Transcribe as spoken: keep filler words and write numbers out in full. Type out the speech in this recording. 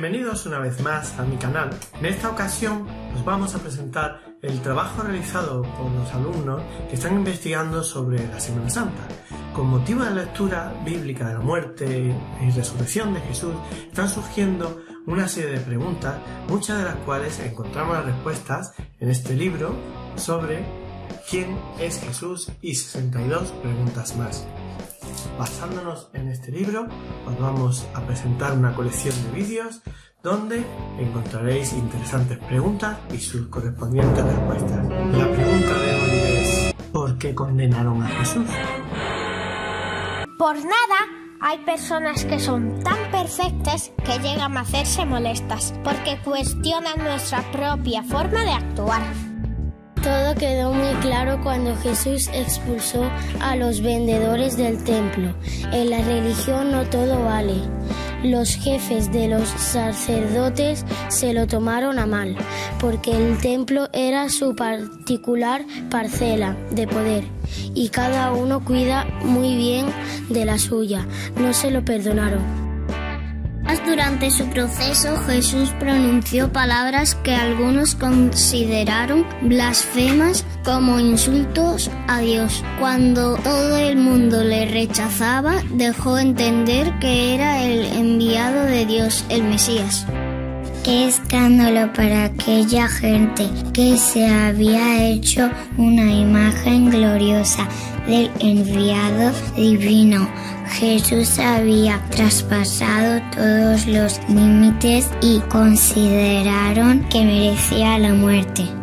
Bienvenidos una vez más a mi canal. En esta ocasión os vamos a presentar el trabajo realizado por los alumnos que están investigando sobre la Semana Santa. Con motivo de la lectura bíblica de la muerte y resurrección de Jesús, están surgiendo una serie de preguntas, muchas de las cuales encontramos las respuestas en este libro sobre quién es Jesús y sesenta y dos preguntas más. Basándonos en este libro, os vamos a presentar una colección de vídeos donde encontraréis interesantes preguntas y sus correspondientes respuestas. La pregunta de hoy es: ¿por qué condenaron a Jesús? Por nada, hay personas que son tan perfectas que llegan a hacerse molestas porque cuestionan nuestra propia forma de actuar. Todo quedó muy claro cuando Jesús expulsó a los vendedores del templo. En la religión no todo vale. Los jefes de los sacerdotes se lo tomaron a mal, porque el templo era su particular parcela de poder, y cada uno cuida muy bien de la suya. No se lo perdonaron. Durante su proceso, Jesús pronunció palabras que algunos consideraron blasfemas como insultos a Dios. Cuando todo el mundo le rechazaba, dejó entender que era el enviado de Dios, el Mesías. Qué escándalo para aquella gente que se había hecho una imagen gloriosa del enviado divino. Jesús había traspasado todos los límites y consideraron que merecía la muerte.